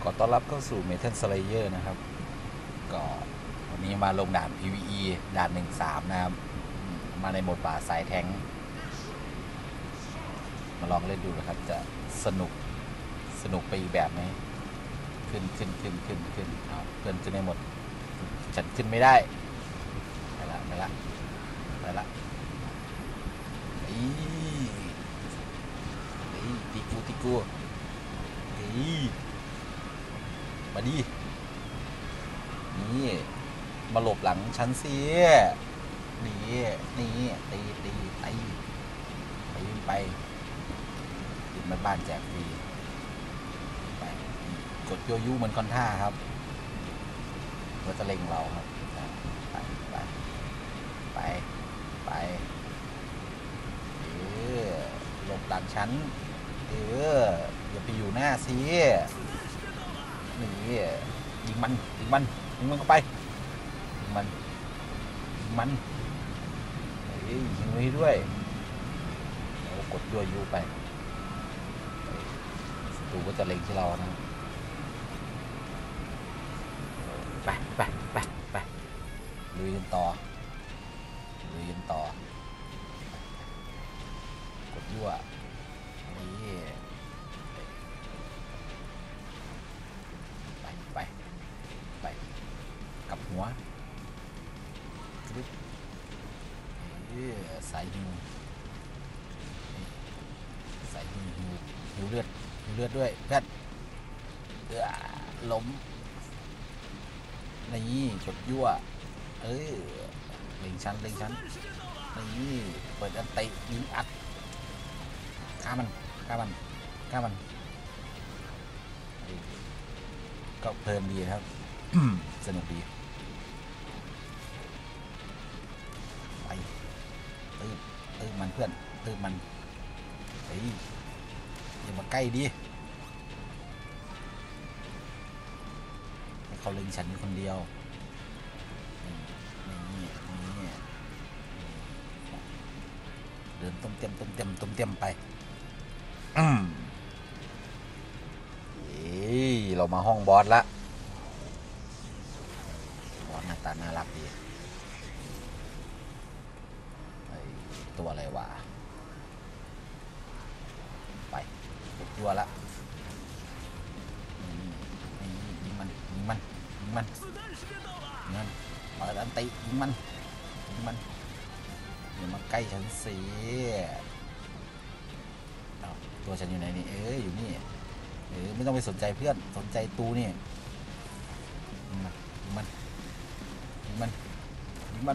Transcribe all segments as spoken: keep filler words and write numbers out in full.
ขอต้อนรับเข้าสู่ Metal Slayer นะครับก็วันนี้มาลงด่าน พี วี อี ด่านหนึ่งสามนะครับมาในโหมดป่าสายแทงมาลองเล่นดูนะครับจะสนุกสนุกไปอีกแบบไหมขึ้นขึ้นขึ้นขึ้นขึ้นเอาเพื่อนขึ้นได้หมดฉันขึ้นไม่ได้ไปละไปละไปละอีอีตีกูตีกูอีมาดินี่มาหลบหลังฉันสินี่นี่ตีตีตีไปยิงไปติดมาบ้านแจกฟรีไปกดโยยุเหมือนคอนท่าครับเราจะเล็งเราครับไปไปไปไปเออหลบหลังฉันเอออย่าไปอยู่หน้าสินี่ยิงมันยิงมันยิงมันเข้าไปยิงมันยิงมันเฮ้ยยิงไว้ด้วยเรากดยั่วยุไปศัตรูก็จะเล็งที่เรานะไปไปไปไปลุยกันต่อลุยกันต่อกดยั่วนี่ไปไปไปกับหัวสายหิวสายหิวหิวหิวเลือดหิวเลือดด้วยเพื่อนเออล้มนี่กดยั่วเออเล็งชั้นเล็งชั้นนี่เปิดอันเตะยิงอัดฆ่ามันฆ่ามันฆ่ามันก็เพลินดีครับ สนุกดีไปตื้อตื้อมันเพื่อนตื้อมันเฮ้ยอย่ามาใกล้ดิเขาเล็งฉันคนเดียวนี่นี่เดินต้มเต็มต้มเต็มต้มเต็มไปอืมเฮ้ยเรามาห้องบอสละบอสหน้าตาน่ารักดีตัวอะไรวะไปตัวละยิงมันยิงมันยิงมันยิงมันเปิดอันติยิงมันยิงมันอย่ามาใกล้ฉันสิตัวฉันอยู่ไหนนี่เอ้ยอยู่นี่เออไม่ต้องไปสนใจเพื่อนสนใจตูนี่ยิงมันยิงมันยิงมันยิงมัน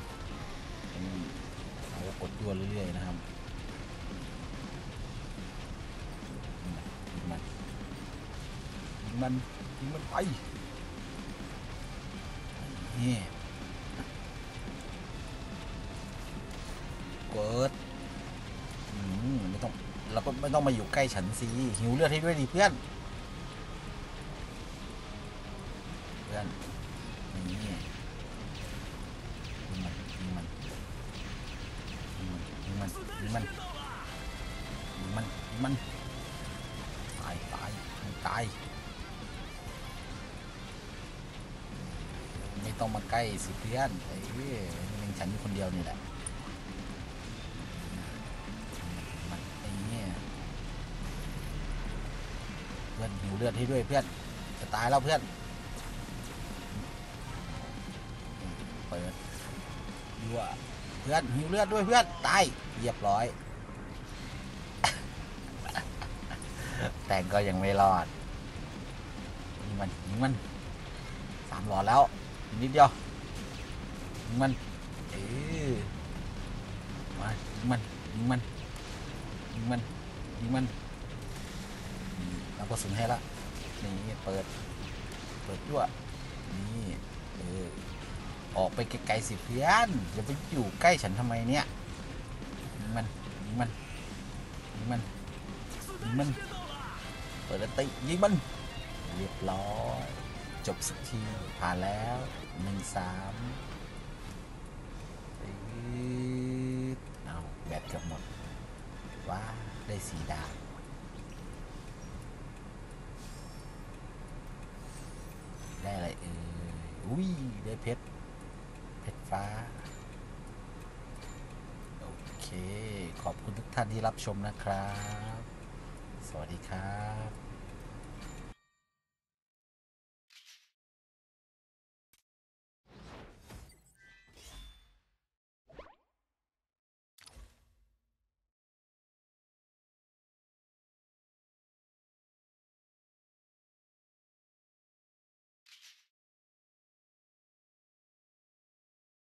เรากดยั่วเรื่อยๆนะครับยิงมันยิงมันยิงมันไปนี่กดไม่ต้องเราก็ไม่ต้องมาอยู่ใกล้ฉันสิหิวเลือดให้ด้วยดิเพื่อนเพื่อนนี่ยิงมันยิงมันยิงมันยิงมันยิงมันยิงมันตายตายตายไม่ต้องมาใกล้สิเพื่อนไอ้เว้ยเป็นฉันอยู่คนเดียวนี่แหละมันไอ้เนี่ยเพื่อนหิวเลือดให้ด้วยเพื่อนจะตายแล้วเพื่อนเปิดยั่วเพื่อนหิวเลือดด้วยเพื่อนตายเรียบร้อย แต่ก็ยังไม่รอดยิงมันยิงมันสามหลอดแล้วนิดเดียวยิงมันเออมายิงมันยิงมันยิงมันยิงมันรับกระสุนให้ละนี่เปิดเปิดยั่วนี่เออออกไปไกลๆสิเพื่อนอย่าไปอยู่ใกล้ฉันทำไมเนี่ยยิงมันยิงมันยิงมันยิงมันเปิดตียิงมันเรียบร้อยจบสักทีผ่านแล้วหนึ่งสามเอาแบตเกือบหมดว้าได้สีดาวอุ้ยได้เพชรเพชรฟ้าโอเคขอบคุณทุกท่านที่รับชมนะครับสวัสดีครับ